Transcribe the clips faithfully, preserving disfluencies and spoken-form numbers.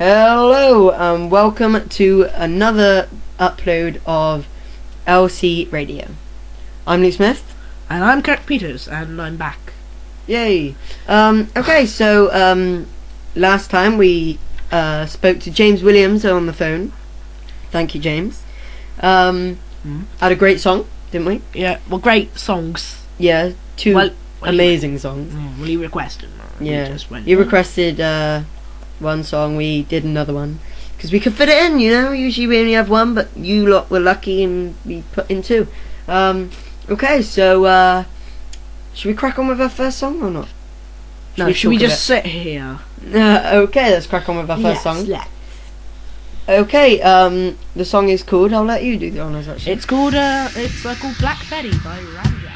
Hello and welcome to another upload of L C Radio. I'm Lee Smith. And I'm Kirk Peters, and I'm back. Yay! Um, okay, so um, last time we uh, spoke to James Williams on the phone. Thank you, James. Um, mm. Had a great song, didn't we? Yeah, well, great songs. Yeah, two well, well, amazing he, songs. Mm, well, he requested. Yeah, just went, he oh. requested uh, one song, we did another one. Because we could fit it in, you know. Usually we only have one, but you lot were lucky and we put in two. Um, okay, so uh, should we crack on with our first song or not? Should no, we, should we just sit here? Uh, okay, let's crack on with our first yes, song. Let's. Okay, um, the song is called. I'll let you do the honors. Actually, it's called. Uh, it's uh, called Black Betty by Ramjack.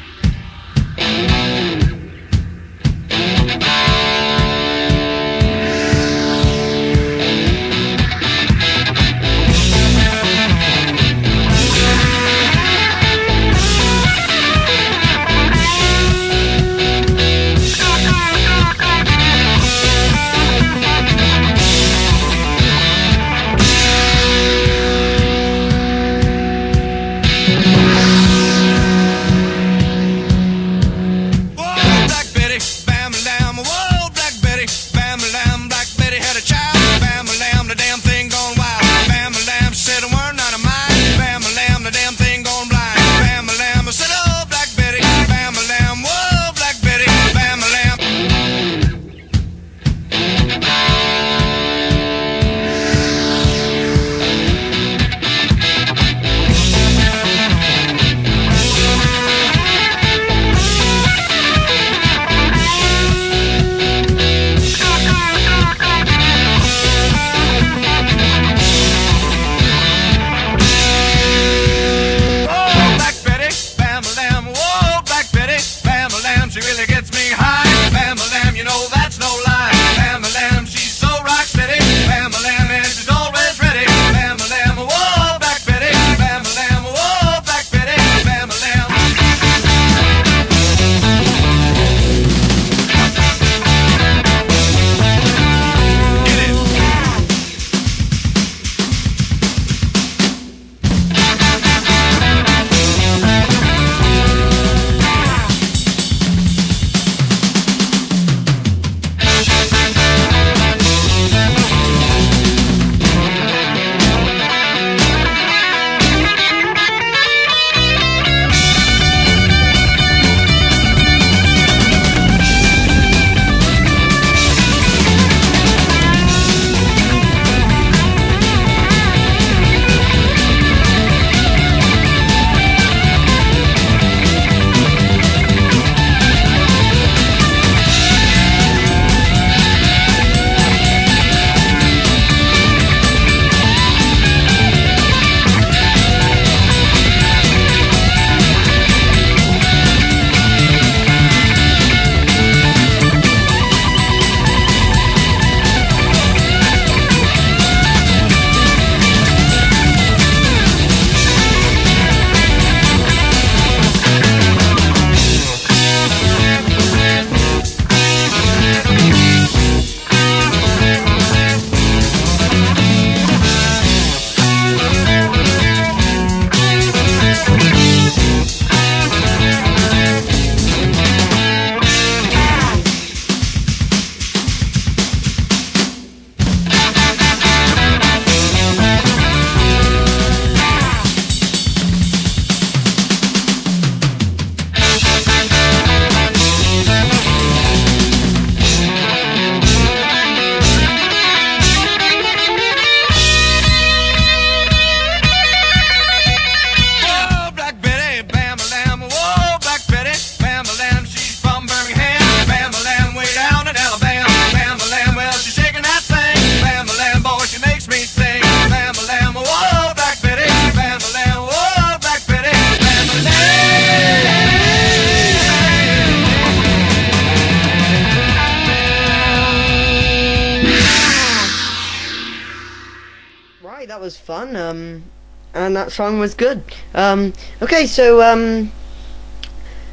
That was fun, um, and that song was good. Um, okay, so um,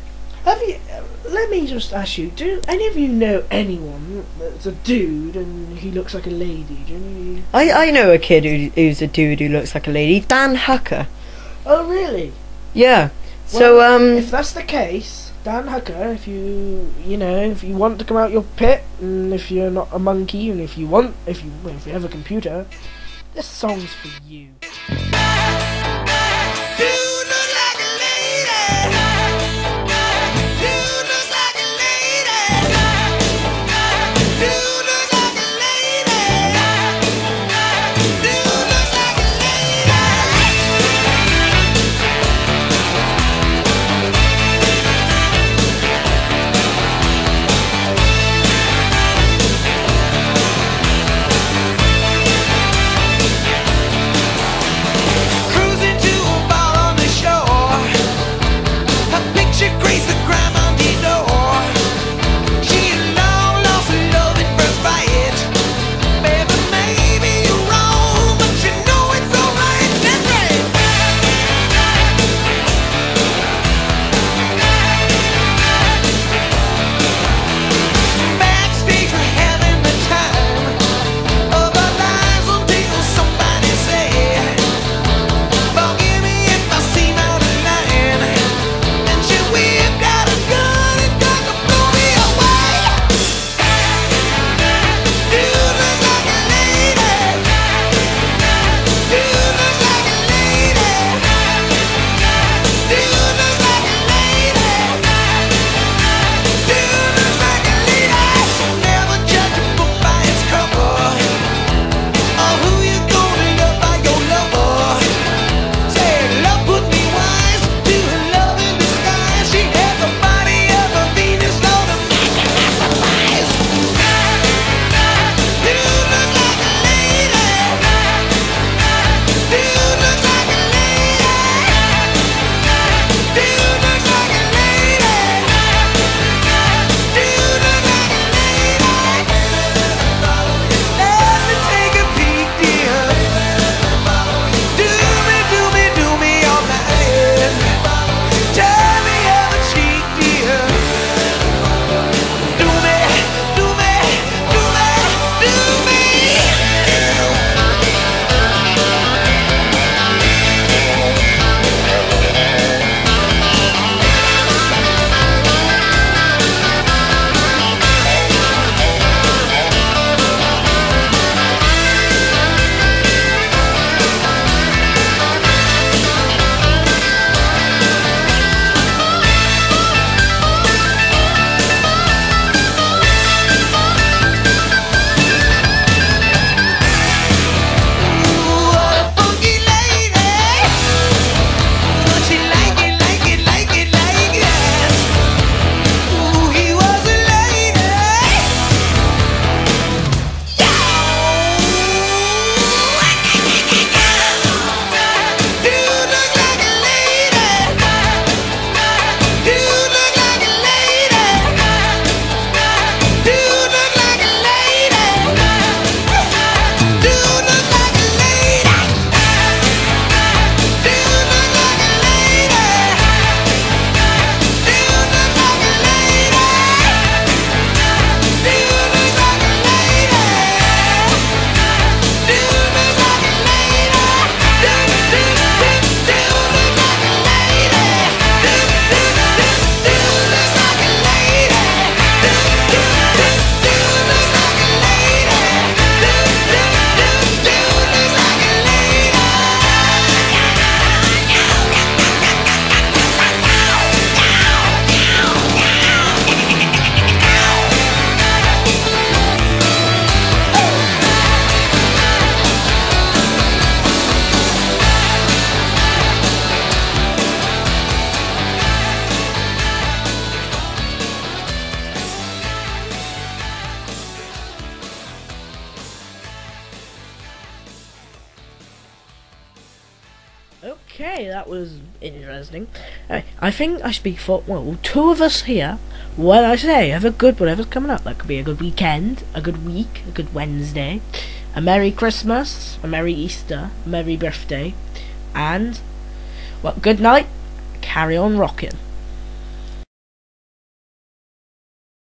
Have you? Let me just ask you. Do any of you know anyone that's a dude and he looks like a lady? Do you? I I know a kid who, who's a dude who looks like a lady. Dan Hucker. Oh really? Yeah. So Well, um. if that's the case, Dan Hucker, if you you know if you want to come out your pit, and if you're not a monkey, and if you want if you if you have a computer, this song's for you. Okay, that was interesting. Uh, I think I speak for, well, two of us here. What I say, have a good whatever's coming up. That could be a good weekend, a good week, a good Wednesday, a Merry Christmas, a Merry Easter, a Merry Birthday, and, well, good night, carry on rocking.